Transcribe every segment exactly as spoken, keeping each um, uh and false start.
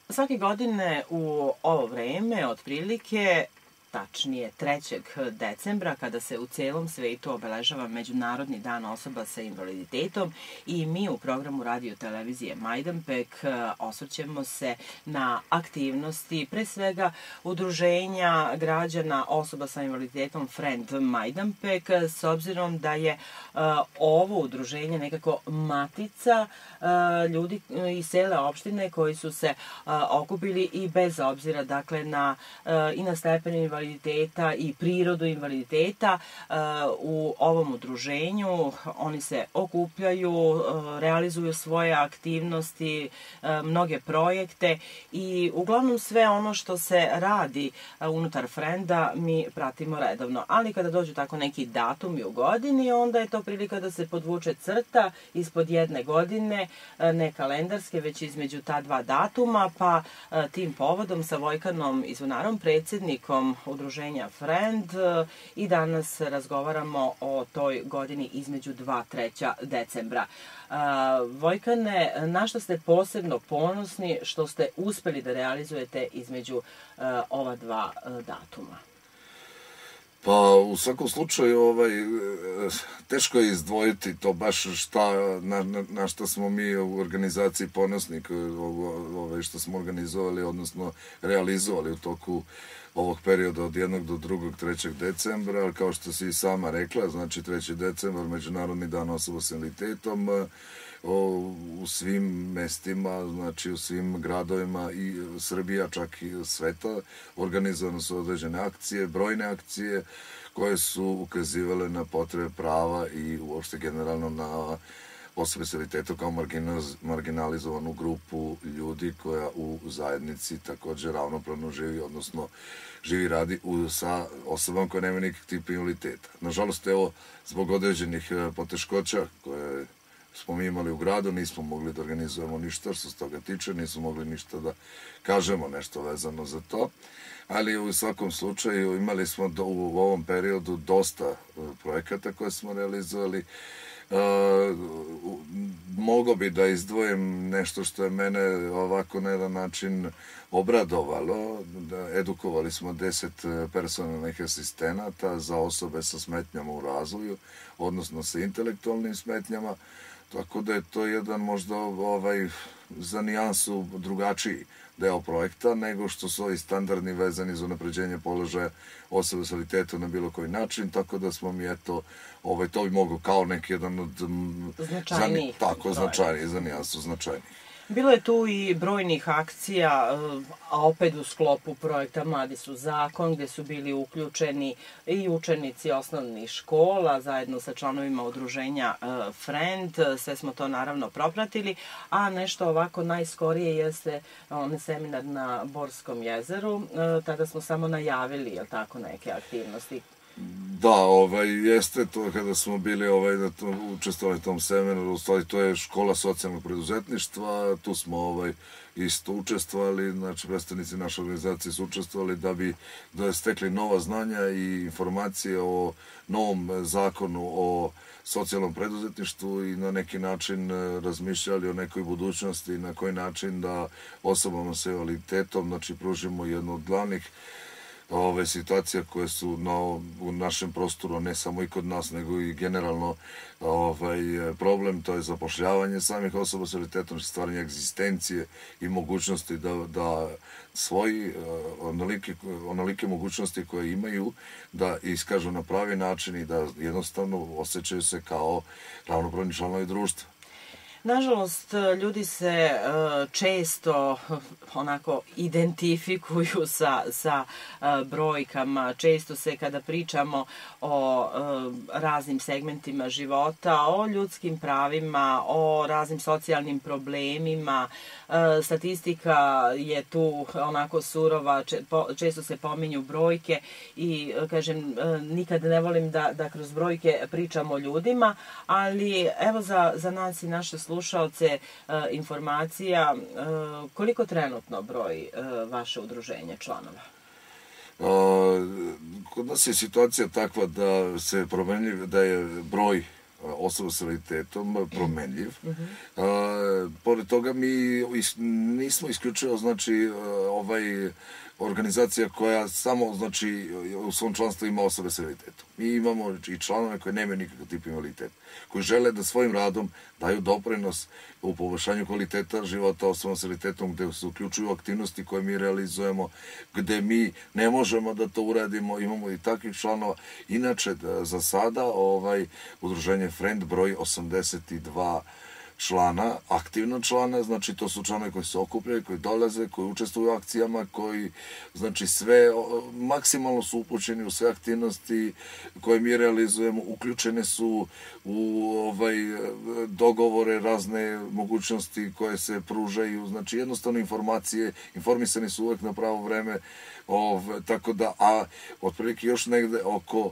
Svake godine u ovo vreme, otprilike, tačnije trećeg decembra, kada se u celom svetu obeležava Međunarodni dan osoba sa invaliditetom, i mi u programu radio televizije Majdanpek osvrćemo se na aktivnosti, pre svega udruženja građana osoba sa invaliditetom Friend Majdanpek, s obzirom da je ovo udruženje nekako matica ljudi iz cele opštine koji su se okupili i bez obzira, dakle, na, i na stepen invaliditeta i prirodu invaliditeta. U ovom udruženju oni se okupljaju, realizuju svoje aktivnosti, mnoge projekte i uglavnom sve ono što se radi unutar Frenda mi pratimo redovno. Ali kada dođu tako neki datumi u godini, onda je to prilika da se podvuče crta ispod jedne godine, ne kalendarske, već između ta dva datuma, pa tim povodom sa Vojkanom Izvonarom, predsjednikom udruženja Friend, i danas razgovaramo o toj godini između dva i trećeg decembra. Vojkane, na što ste posebno ponosni što ste uspeli da realizujete između ova dva datuma? Pa, u svakom slučaju, ovaj, teško je izdvojiti to baš šta, na, na, na što smo mi u organizaciji ponosni, ovaj, što smo organizovali, odnosno realizovali u toku ovog perioda od jednog do drugog, trećeg decembra, ali kao što si i sama rekla, znači treći decembar, Međunarodni dan osoba s invaliditetom, u svim mestima, znači u svim gradovima i Srbija, čak i sveta, organizovane su određene akcije, brojne akcije koje su ukazivale na potrebe prava i uopšte generalno na osobe s invaliditetom kao marginalizovanu grupu ljudi koja u zajednici takođe ravnopravno živi, odnosno živi i radi sa osobama koje nemaju nikakvih tipa invaliditeta. Nažalost, evo, zbog određenih poteškoća koje smo mi imali u gradu, nismo mogli da organizujemo ništa što se toga tiče, nismo mogli ništa da kažemo nešto vezano za to, ali u svakom slučaju imali smo do, u ovom periodu dosta projekata koje smo realizovali. Uh, mogo bi da izdvojim nešto što je mene ovako na jedan način obradovalo. Da edukovali smo deset personalnih asistenata za osobe sa smetnjama u razvoju, odnosno sa intelektualnim smetnjama, tako da je to jedan možda ovaj, za nijansu drugačiji deo projekta nego što su ovi standardni vezani za unapređenje položaja osobe s invaliditetom na bilo koji način, tako da smo mi, eto, ovaj, to bi mogo kao neki jedan od značajnijih, tako, značajnijih, za nijansu značajnijih. Bilo je tu i brojnih akcija, a opet u sklopu projekta Mladi su zakon, gde su bili uključeni i učenici osnovnih škola, zajedno sa članovima udruženja Friend. Sve smo to naravno propratili, a nešto ovako najskorije jeste onaj seminar na Borskom jezeru. Tada smo samo najavili, jel tako, neke aktivnosti. Da, ovaj, jeste to kada smo bili ovaj, da to, učestvovali u tom seminaru, u stvari to je škola socijalnog preduzetništva, tu smo ovaj, isto učestvovali, znači predstavnici naše organizacije su učestvovali da bi da stekli nova znanja i informacije o novom zakonu o socijalnom preduzetništvu i na neki način razmišljali o nekoj budućnosti i na koji način da osobama sa invaliditetom, znači, pružimo jednu od glavnih ove situacije koje su na, u našem prostoru, ne samo i kod nas, nego i generalno ovaj, problem, to je zapošljavanje samih osoba s invaliditetom, stvaranje egzistencije i mogućnosti da, da svoji onolike, onolike mogućnosti koje imaju da iskažu na pravi način i da jednostavno osjećaju se kao ravnopravni članovi društva. Nažalost, ljudi se često onako identifikuju sa, sa brojkama. Često se kada pričamo o raznim segmentima života, o ljudskim pravima, o raznim socijalnim problemima, statistika je tu onako surova, često se pominju brojke i, kažem, nikad ne volim da, da kroz brojke pričamo o ljudima, ali evo za, za nas i naše slušaoce informacija, koliko trenutno broji vaše udruženje članova? Kod nas je situacija takva da se promenljiv, da je broj osoba s invaliditetom promenljiv. A, pored toga mi nismo isključivo, znači, ovaj organizacija koja samo, znači, u svom članstvu ima osobe s invaliditetom. Mi imamo i članove koji nemaju nikakav tip invaliditeta, koji žele da svojim radom daju doprinos u poboljšanju kvaliteta života osoba s invaliditetom, gde se uključuju aktivnosti koje mi realizujemo, gde mi ne možemo da to uradimo, imamo i takvih članova. Inače, za sada, ovaj, udruženje Friend broj osamdeset dva člana, aktivna člana, znači to su članovi koji se okupljaju, koji dolaze, koji učestvuju u akcijama, koji, znači, sve, maksimalno su upućeni u sve aktivnosti koje mi realizujemo, uključene su u ovaj dogovore, razne mogućnosti koje se pružaju, znači jednostavno informacije, informisani su uvek na pravo vreme, ov, tako da, a otprilike još negde oko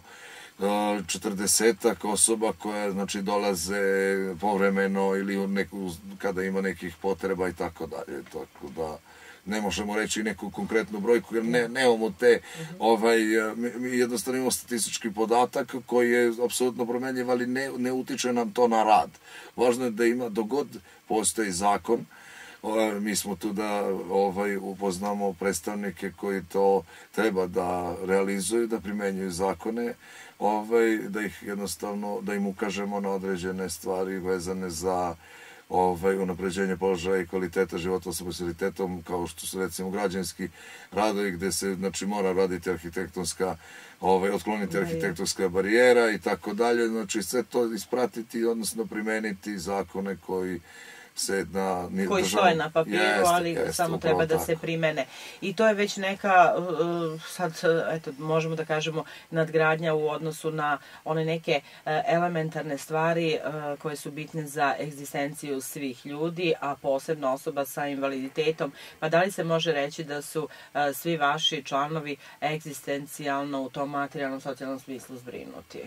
četrdesetak osoba koje, znači, dolaze povremeno ili u neku, kada ima nekih potreba i tako dalje. Tako da ne možemo reći neku konkretnu brojku, jer ne, nemamo te, ovaj, mi jednostavno imamo statistički podatak koji je apsolutno promenljiv, ali ne, ne utiče nam to na rad. Važno je da ima, dogod postoji zakon, mi smo tu da ovaj, upoznamo predstavnike koji to treba da realizuju, da primenjuju zakone, ovaj, da ih jednostavno, da im ukažemo na određene stvari vezane za ovaj, unapređenje položaja i kvaliteta života osoba s invaliditetom, kao što su, recimo, građanski radovi gde se, znači, mora raditi arhitektonska, ovaj, otkloniti arhitektonska barijera i tako dalje, znači sve to ispratiti, odnosno primeniti zakone koji se na koji stoje na papiru, jeste, ali jeste, samo treba da tako se primene. I to je već neka, sad, eto, možemo da kažemo, nadgradnja u odnosu na one neke elementarne stvari koje su bitne za egzistenciju svih ljudi, a posebno osoba sa invaliditetom. Pa da li se može reći da su svi vaši članovi egzistencijalno u tom materijalnom, socijalnom smislu zbrinuti?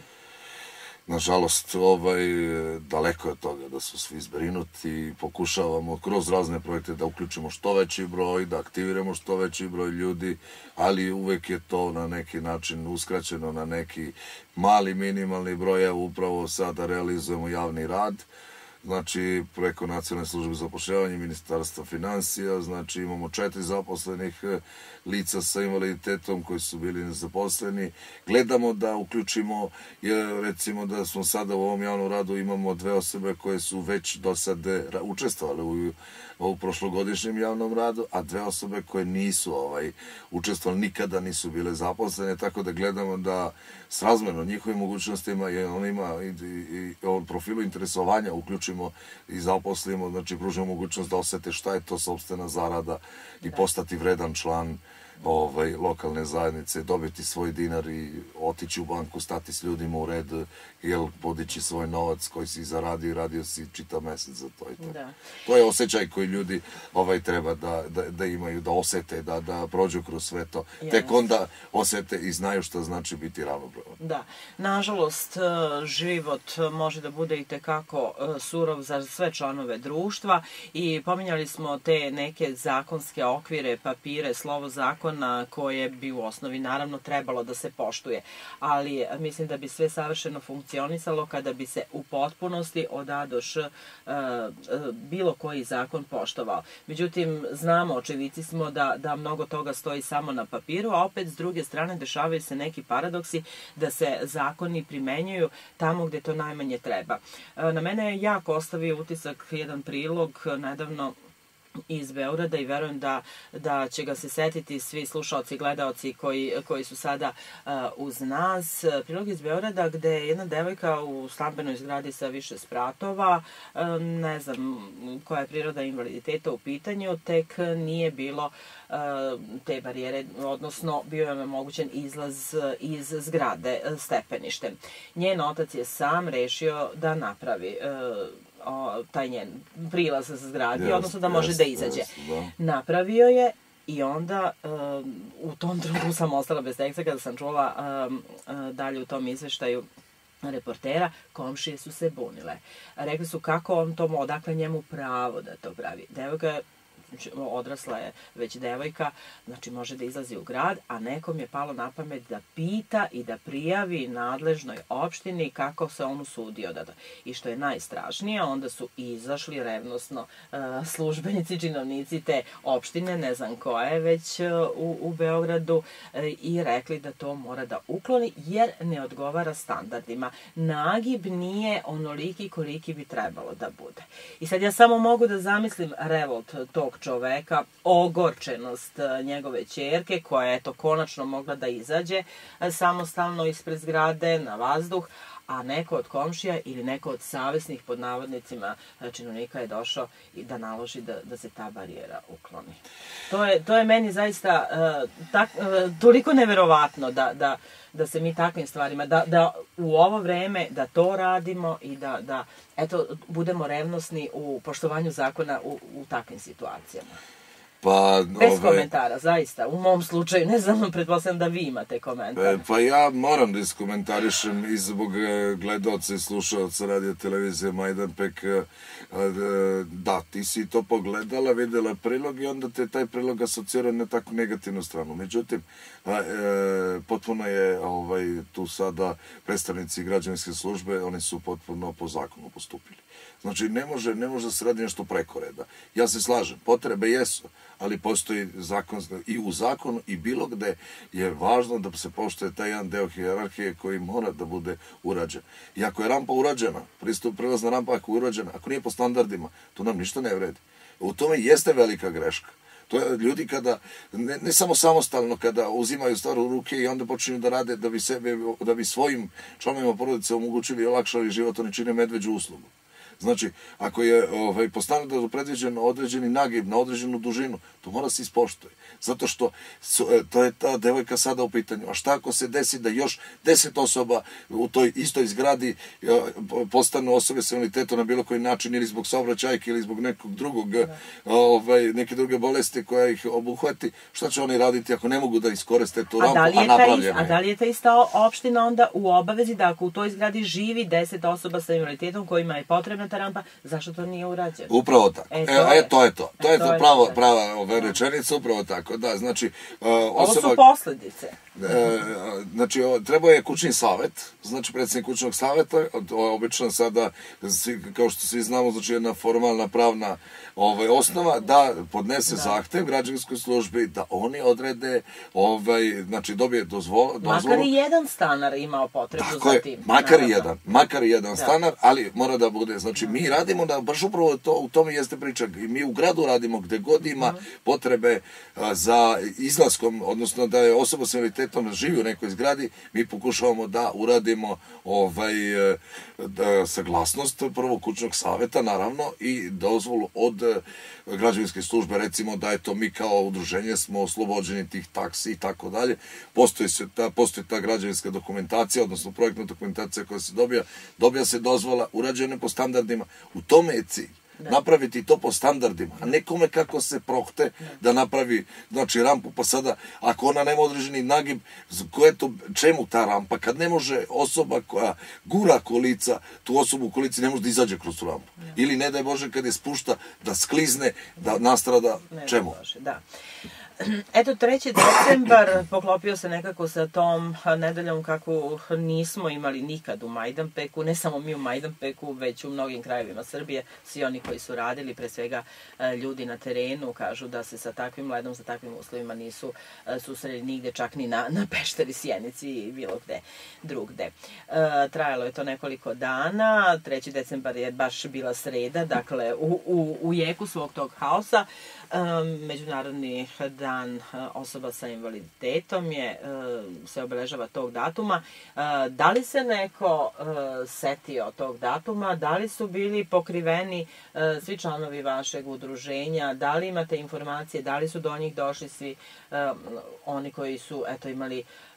Nažalost, ovaj, daleko je od toga da su svi zbrinuti. Pokušavamo kroz razne projekte da uključimo što veći broj, da aktiviramo što veći broj ljudi, ali uvek je to na neki način uskraćeno na neki mali minimalni broj. Evo, upravo sada realizujemo javni rad, znači preko Nacionalne službe za zapošljavanje Ministarstva finansija, znači imamo četiri zaposlenih lica sa invaliditetom koji su bili nezaposleni. Gledamo da uključimo, recimo da smo sada u ovom javnom radu imamo dve osobe koje su već do sada učestvovale u u prošlogodišnjem javnom radu, a dve osobe koje nisu ovaj, učestvovali, nikada nisu bile zaposlene, tako da gledamo da srazmerno njihovim mogućnostima i onima i, i, i ovom profilu interesovanja uključimo i zaposlimo, znači pružimo mogućnost da osete šta je to sopstvena zarada i postati vredan član ovaj, lokalne zajednice, dobiti svoj dinar i otići u banku, stati s ljudima u red, jel, podići svoj novac koji si zaradio i radio si čitav mesec za to i to. Da. To je osjećaj koji ljudi ovaj, treba da, da, da imaju, da osete, da, da prođu kroz sve to. Yes. Tek onda osete i znaju šta znači biti ravnopravan. Da. Nažalost, život može da bude i tekako surov za sve članove društva i pominjali smo te neke zakonske okvire, papire, slovo zakona koje bi u osnovi naravno trebalo da se poštuje, ali mislim da bi sve savršeno funkcionisalo kada bi se u potpunosti od A do Š bilo koji zakon poštovao. Međutim, znamo, očevici smo da, da mnogo toga stoji samo na papiru, a opet s druge strane dešavaju se neki paradoksi da se zakoni primenjuju tamo gde to najmanje treba. Na mene je jako ostavio utisak jedan prilog nedavno iz Beograda i verujem da, da će ga se setiti svi slušaoci i gledaoci koji, koji su sada uh, uz nas. Prilog iz Beograda gde je jedna devojka u stambenoj zgradi sa više spratova, uh, ne znam koja je priroda invaliditeta u pitanju, tek nije bilo uh, te barijere, odnosno bio je omogućen izlaz iz zgrade stepeništem. Njen otac je sam rešio da napravi uh, O, taj njen prilaz za zgradi, yes, odnosno da može yes, da izađe. Yes, da. Napravio je i onda um, u tom trenutku sam ostala bez teksta kada sam čula um, uh, dalje u tom izveštaju reportera, komšije su se bunile. Rekli su kako on to, odakle njemu pravo da to pravi. Devojka je znači odrasla je već devojka, znači može da izlazi u grad, a nekom je palo na pamet da pita i da prijavi nadležnoj opštini kako se on usudio da... I što je najstrašnije, onda su izašli revnosno uh, službenici, činovnici te opštine, ne znam koje, već uh, u, u Beogradu uh, i rekli da to mora da ukloni jer ne odgovara standardima. Nagib nije onoliki koliki bi trebalo da bude. I sad ja samo mogu da zamislim revolt tog čoveka, ogorčenost njegove ćerke koja je to konačno mogla da izađe samostalno ispred zgrade na vazduh, a neko od komšija ili neko od savesnih pod navodnicima činovnika je došao i da naloži da, da se ta barijera ukloni. To je, to je meni zaista uh, tak, uh, toliko neverovatno da, da, da se mi takvim stvarima, da, da u ovo vreme da to radimo i da, da eto, budemo revnosni u poštovanju zakona u, u takvim situacijama. Pa, Bez ove, komentara, zaista. U mom slučaju, ne znam, pretpostavljam da vi imate komentar. Pa ja moram da iskomentarišem i zbog gledalca i slušalca radio televizije Majdanpek. Da, ti si to pogledala, videla prilog i onda te taj prilog asocira na takvu negativnu stranu. Međutim, potpuno je ovaj, tu sada predstavnici građevinske službe, oni su potpuno po zakonu postupili. Znači, ne može, ne može da se radi nešto preko reda. Ja se slažem, potrebe jesu, ali postoji zakon, i u zakonu i bilo gde je važno da se poštuje taj jedan deo hijerarhije koji mora da bude urađen. I ako je rampa urađena, pristup, prilazna rampa ako je urađena, ako nije po standardima, to nam ništa ne vredi. U tome jeste velika greška. To je ljudi kada, ne, ne samo samostalno, kada uzimaju stvar u ruke i onda počinju da rade da bi, sebe, da bi svojim članovima porodice omogućili i olakšali život, oni čine medveđu uslugu. Znači, ako je ovaj, po standardu predviđen određeni nagib na određenu dužinu, to mora se ispoštuje. Zato što su, to je ta devojka sada u pitanju. A šta ako se desi da još deset osoba u toj istoj zgradi postanu osobe sa invaliditetom na bilo koji način ili zbog saobraćajke ili zbog nekog drugog, da. ovaj, neke druge bolesti koja ih obuhvati, šta će oni raditi ako ne mogu da iskoriste tu rampu, a, a napravljena je? A da li je ta ista opština onda u obavezi da ako u toj zgradi živi deset osoba sa invaliditetom kojima je potrebna ta rampa, zašto to nije urađeno? Upravo tako. E, to, e, je. E, to je to. To e, je to, to je pravo, prava ove rečenica, upravo tako. Da, znači, uh, osoba, ovo su posledice. E, znači, trebao je kućni savet, znači predsjednik kućnog saveta, obično sada, kao što svi znamo, znači jedna formalna pravna ovaj, osnova, da podnese da. zahtev građevinskoj službi, da oni odrede, ovaj, znači dobije dozvolu. dozvolu. Makar i jedan stanar imao potrebu Tako za tim. Makar i jedan, makar i jedan da. stanar, ali mora da bude, znači da. mi radimo, da, baš upravo to, u tome jeste priča, i mi u gradu radimo gde god ima da. potrebe a, za izlaskom, odnosno da je osoba s invaliditetom živi u nekoj zgradi, mi pokušavamo da uradimo ovaj, da, saglasnost prvog kućnog saveta, naravno, i dozvolu od građevinske službe, recimo da je to mi kao udruženje smo oslobođeni tih taksi i tako dalje. Postoji se ta, postoji ta građevinska dokumentacija, odnosno projektna dokumentacija koja se dobija, dobija se dozvola, urađene po standardima. U tome je cilj. Da. Napraviti to po standardima, a nekome kako se prohte da napravi, znači, rampu, pa sada, ako ona nema određeni nagib, koje to, čemu ta rampa, kad ne može osoba koja gura kolica, tu osobu u kolici ne može da izađe kroz tu rampu. Da. Ili, ne daj Bože, kad je spušta, da sklizne, da nastrada, ne, čemu? Bože, da. Eto, treći decembar poklopio se nekako sa tom nedeljom kako nismo imali nikad u Majdanpeku, ne samo mi u Majdanpeku, već u mnogim krajevima Srbije. Svi oni koji su radili, pre svega ljudi na terenu, kažu da se sa takvim ledom, sa takvim uslovima nisu susreli nigde, čak ni na, na Pešteri, Sjenici i bilo gde drugde. E, trajalo je to nekoliko dana, treći decembar je baš bila sreda, dakle u, u, u jeku svog tog haosa. Um, Međunarodni dan osoba sa invaliditetom je, um, se obeležava tog datuma. Uh, da li se neko uh, setio tog datuma? Da li su bili pokriveni uh, svi članovi vašeg udruženja? Da li imate informacije? Da li su do njih došli svi um, oni koji su eto, imali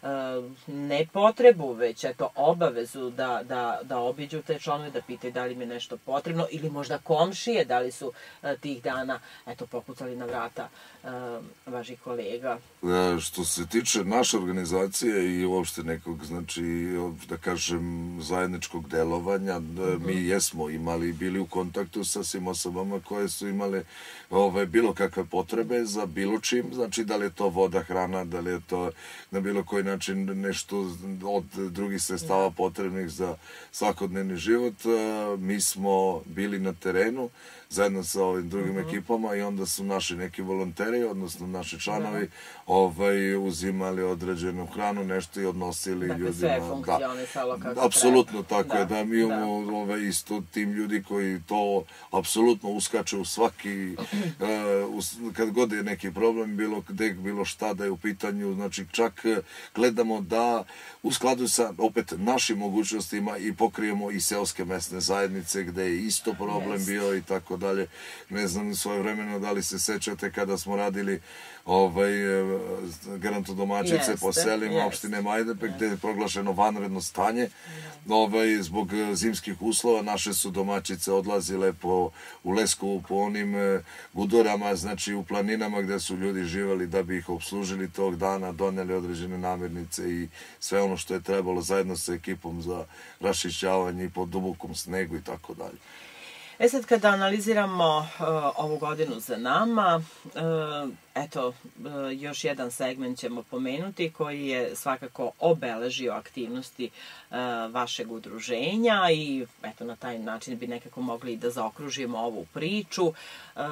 ne potrebu, već eto obavezu da, da, da obiđu te članove, da pitaju da li im je nešto potrebno, ili možda komšije, da li su tih dana eto pokucali na vrata vaših kolega. Što se tiče naše organizacije i uopšte nekog, znači, da kažem, zajedničkog delovanja, mi jesmo imali, bili u kontaktu sa svim osobama koje su imale ove, bilo kakve potrebe za bilo čim, znači da li je to voda, hrana, da li je to na bilo koji način nešto od drugih sredstava potrebnih za svakodnevni život. Mi smo bili na terenu zajedno sa ovim drugim uh-huh. ekipama i onda su naši neki volonteri, odnosno naši članovi, uh-huh. ovaj, uzimali određenu hranu, nešto i odnosili dakle, ljudima. Dakle, sve funkcionisalo kako treba. Apsolutno tako da, je, da mi imamo da. Ovaj, isto tim ljudi koji to apsolutno uskače u svaki, uh, kad god je neki problem, bilo gde, bilo šta da je u pitanju, znači čak gledamo da u skladu sa opet našim mogućnostima i pokrijemo i seoske mesne zajednice gde je isto problem yes. bio i tako dalje. Ne znam svoje vremeno da li se sećate kada smo radili ovaj, gerontodomaćice yes, po selima yes. opštine Majdanpek yes. gde je proglašeno vanredno stanje. Ovaj, zbog zimskih uslova naše su domaćice odlazile po, u Leskovu po onim gudorama, znači u planinama gde su ljudi živali da bi ih obslužili tog dana, doneli određene namirnice i sve ono što je trebalo zajedno sa ekipom za raščišćavanje i po dubokom snegu i tako dalje. E sad, kada analiziramo uh, ovu godinu za nama, uh, eto, uh, još jedan segment ćemo pomenuti koji je svakako obeležio aktivnosti uh, vašeg udruženja i eto, na taj način bi nekako mogli da zaokružimo ovu priču. Uh,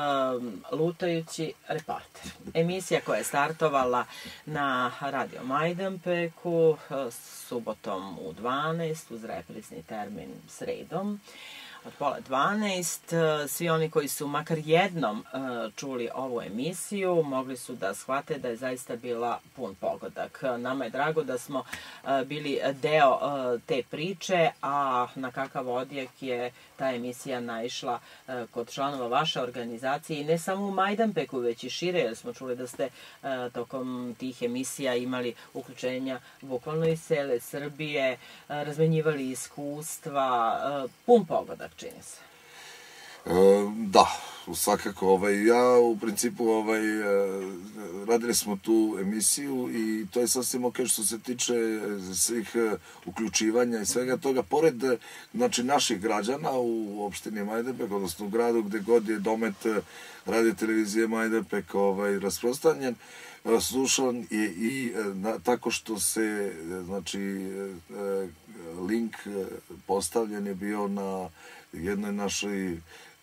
Lutajući reporter. Emisija koja je startovala na Radio Majdanpeku uh, subotom u dvanaest uz reprizni termin sredom od pola dvanaest. Svi oni koji su makar jednom čuli ovu emisiju mogli su da shvate da je zaista bila pun pogodak. Nama je drago da smo bili deo te priče, a na kakav odjek je ta emisija naišla kod članova vaše organizacije i ne samo u Majdanpeku, već i šire, jer smo čuli da ste tokom tih emisija imali uključenja bukvalno iz cele Srbije, razmenjivali iskustva, pun pogodak, čini se. E, da, svakako, ovaj, ja u principu ovaj, radili smo tu emisiju i to je sasvim ok što se tiče svih uključivanja i svega toga, pored znači, naših građana u opštini Majdanpek, odnosno u gradu gde god je domet radio televizije Majdanpek ovaj, rasprostanjen, slušan je i na, tako što se znači link postavljen je bio na jednoj našoj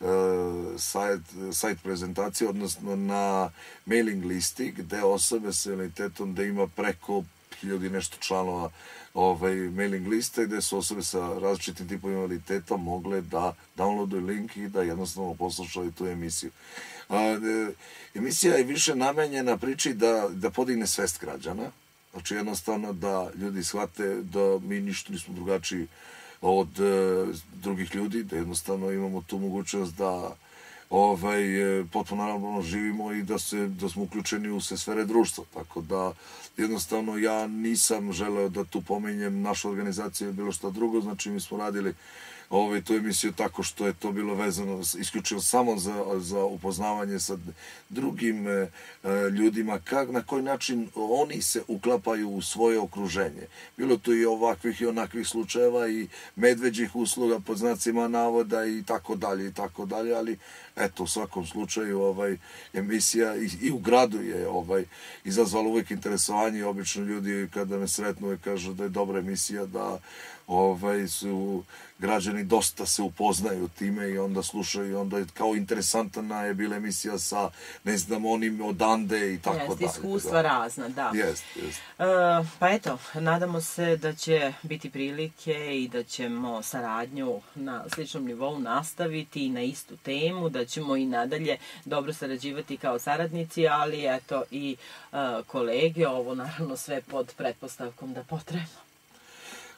sajt, sajt prezentacije, odnosno na mailing listi gde osobe sa invaliditetom, gde ima preko hiljadu nešto članova ovaj, mailing liste, gde su osobe sa različitim tipom invaliditeta mogle da downloaduju link i da jednostavno poslušaju tu emisiju. A, e, emisija je više namenjena priči da, da podigne svest građana, znači jednostavno da ljudi shvate da mi ništa nismo drugačiji od e, drugih ljudi, da jednostavno imamo tu mogućnost da ovaj, potpuno naravno živimo i da, se, da smo uključeni u sve sfere društva. Tako da jednostavno ja nisam želeo da tu pomenjem našu organizaciju ili bilo šta drugo, znači mi smo radili ovaj, tu emisiju tako što je to bilo vezano isključivo samo za, za upoznavanje sa drugim e, ljudima, kak, na koji način oni se uklapaju u svoje okruženje. Bilo tu i ovakvih i onakvih slučajeva i medveđih usluga pod znacima navoda i tako dalje i tako dalje, ali eto, u svakom slučaju ovaj, emisija i, i u gradu je ovaj, izazvala uvek interesovanje i obično ljudi kada me sretnu i kažu da je dobra emisija, da ovaj, su građani dosta se upoznaju time i onda slušaju i onda je kao interesantna je bila emisija sa, ne znam, onim odande i tako dalje. Jest, iskustva razna, da. Jest, jest. E, pa eto, nadamo se da će biti prilike i da ćemo saradnju na sličnom nivou nastaviti i na istu temu, da ćemo i nadalje dobro sarađivati kao saradnici, ali eto i e, kolege, ovo naravno sve pod pretpostavkom da potrebno.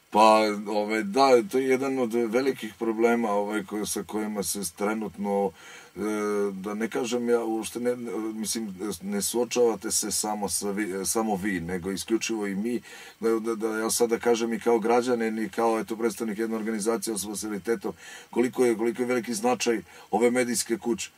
Pa, ovaj, da, to je jedan od velikih problema ovaj, ko, sa kojima se trenutno, e, da ne kažem ja, uopšte ne, mislim, ne suočavate se samo, sa vi, samo vi, nego isključivo i mi, da, da, da ja sada kažem i kao građanin i kao eto, predstavnik jedne organizacije osoba s invaliditetom, koliko je, koliko je veliki značaj ove medijske kuće.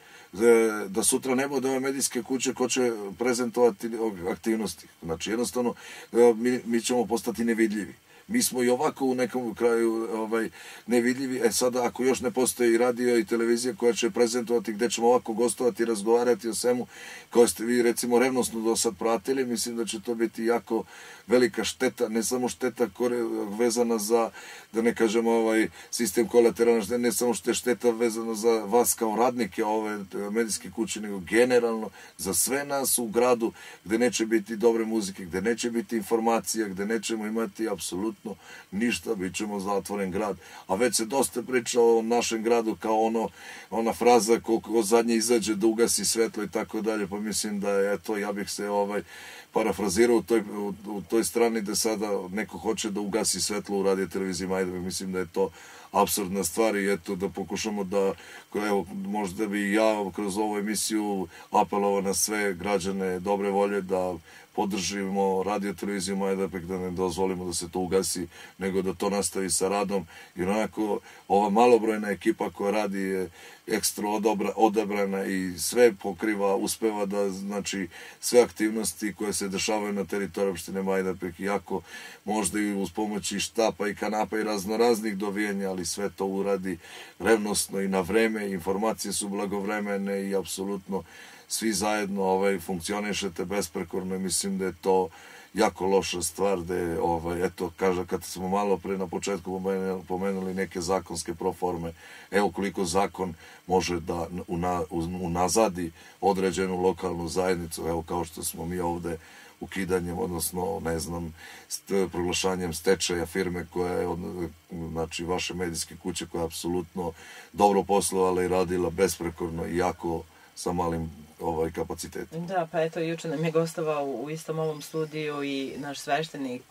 Da sutra ne bude ove medijske kuće ko će prezentovati aktivnosti. Znači, jednostavno, mi, mi ćemo postati nevidljivi. Mi smo i ovako u nekom kraju ovaj, nevidljivi, e sada ako još ne postoji radio i televizija koja će prezentovati gde ćemo ovako gostovati i razgovarati o svemu, kao ste vi recimo revnosno do sad pratili, mislim da će to biti jako velika šteta, ne samo šteta vezana za, da ne kažem, ovaj sistem kolateralna šteta, ne samo što je šteta vezana za vas kao radnike ove medijske kuće, nego generalno za sve nas u gradu gde neće biti dobre muzike, gde neće biti informacija, gde nećemo imati apsolutno ništa, bit ćemo zatvoren grad. A već se dosta priča o našem gradu kao ono, ona fraza ko, ko zadnje izađe da ugasi svetlo i tako dalje, pa mislim da je to, ja bih se ovaj parafrazirao u toj, u, u toj strani da sada neko hoće da ugasi svetlo u radio televiziji Majdanpek. Mislim da je to apsurdna stvar i eto da pokušamo da, evo, možda bi ja kroz ovu emisiju apelovao na sve građane dobre volje da podržimo radio televiziju Majdanpek, da ne dozvolimo da se to ugasi, nego da to nastavi sa radom. Jer onako ova malobrojna ekipa koja radi je ekstra odobra, odabrana i sve pokriva, uspeva da, znači, sve aktivnosti koje se dešavaju na teritoriju opštine Majdanpek, iako možda i uz pomoći štapa i kanapa i raznoraznih dovijenja, ali sve to uradi revnosno i na vreme, informacije su blagovremene i apsolutno svi zajedno ovaj, funkcionišete besprekorno i mislim da je to jako loša stvar da je, ovaj, eto, kaže, kad smo malo pre na početku pomenuli neke zakonske proforme, evo koliko zakon može da una, unazadi određenu lokalnu zajednicu, evo kao što smo mi ovde ukidanjem, odnosno, ne znam, proglašanjem stečaja firme koja je, znači, vaše medijske kuće koja je apsolutno dobro poslovala i radila besprekorno i jako sa malim ovaj kapacitet. Da, pa eto, juče nam je gostovao u istom ovom studiju i naš sveštenik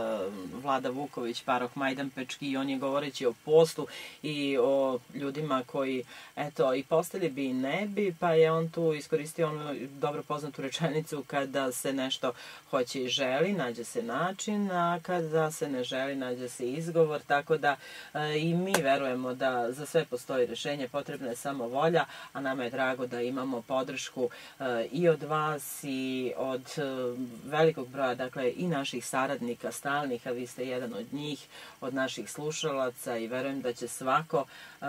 Vlada Vuković, paroh Majdanpečki, i on je govoreći o postu i o ljudima koji, eto, i postili bi i ne bi, pa je on tu iskoristio onu dobro poznatu rečenicu kada se nešto hoće i želi, nađe se način, a kada se ne želi, nađe se izgovor, tako da i mi verujemo da za sve postoji rešenje, potrebna je samo volja, a nama je drago da imamo podršku i od vas i od velikog broja, dakle, i naših saradnika stalnih, a vi ste jedan od njih, od naših slušalaca, i verujem da će svako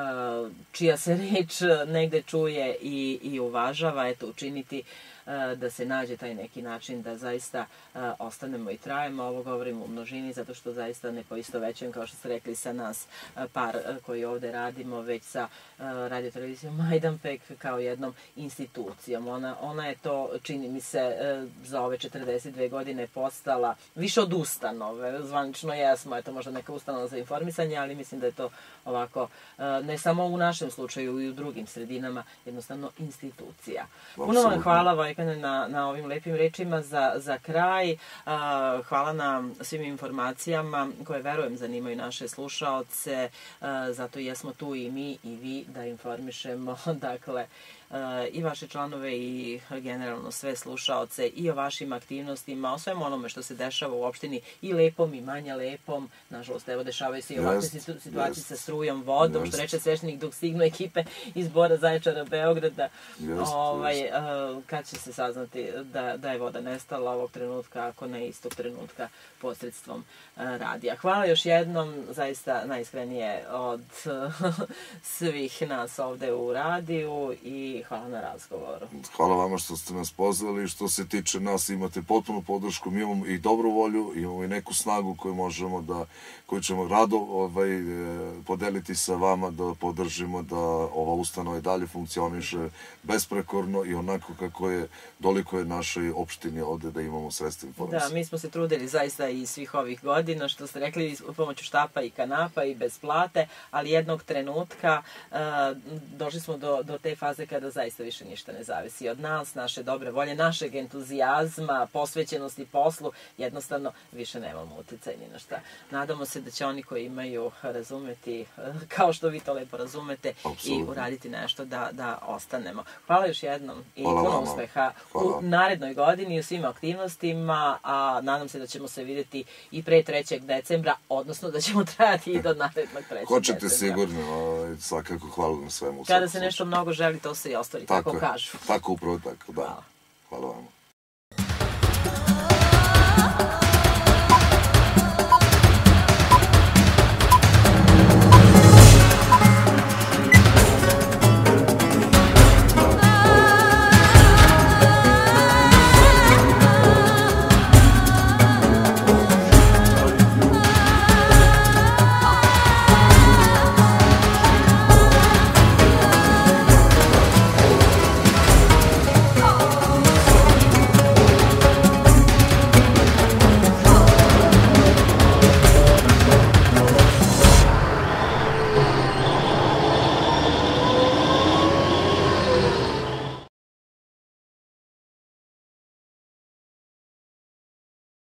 čija se reč negde čuje i, i uvažava, eto, učiniti da se nađe taj neki način da zaista ostanemo i trajemo. Ovo govorim u množini zato što zaista ne poistovećujem, kao što ste rekli, sa nas par koji ovde radimo, već sa radio televizijom Majdanpek kao jednom institucijom. Ona, ona je to, čini mi se, za ove četrdeset dve godine postala više od ustanove. Zvanično jesmo, eto, možda neka ustanova za informisanje, ali mislim da je to ovako, ne samo u našem slučaju i u drugim sredinama, jednostavno institucija. Puno vam hvala, Vojkane, na, na ovim lepim rečima za, za kraj. Hvala na svim informacijama koje, verujem, zanimaju naše slušaoce. Zato jesmo tu i mi i vi da informišemo, dakle, i vaše članove i generalno sve slušaoce i o vašim aktivnostima, o svemu onome što se dešava u opštini, i lepom i manje lepom. Nažalost, evo, dešavaju se i ovakve situacije sa strujom, vodom, što reče sveštenik, dok stignu ekipe iz Bora, Zaječara, Beograda. Ovaj, kad će se saznati da, da je voda nestala ovog trenutka, ako ne istog trenutka, posredstvom radija. Hvala još jednom, zaista najiskrenije od svih nas ovde u radiju, i hvala na razgovoru. Hvala vama što ste nas pozvali. Što se tiče nas, imate potpunu podršku. Mi imamo i dobru volju, imamo i neku snagu koju možemo da, koju ćemo rado ovaj, podeliti sa vama, da podržimo da ova ustanova i dalje funkcioniše besprekorno i onako kako je doliko je našoj opštini ovde da imamo sredstva informisanja. Da, mi smo se trudili zaista i svih ovih godina, što ste rekli, u pomoću štapa i kanapa i bez plate, ali jednog trenutka uh, došli smo do, do te faze kada zaista više ništa ne zavisi od nas, naše dobre volje, našeg entuzijazma, posvećenosti poslu, jednostavno više nemamo uticaj ni na šta. Nadamo se da će oni koji imaju razumeti, kao što vi to lepo razumete, Absolutno. I uraditi nešto da, da ostanemo. Hvala još jednom i Hvala puno vama. uspeha Hvala. u narednoj godini i u svim aktivnostima, a nadam se da ćemo se vidjeti i pre trećeg decembra, odnosno da ćemo trajati i do narednog trećeg Hoćete decembra. sigurno, ovaj, svakako hvala na svemu. Kada se nešto mnogo želi, to se i ostvari, tako, tako kažu. Tako, upravo tako, da. Hvala. Hvala vama.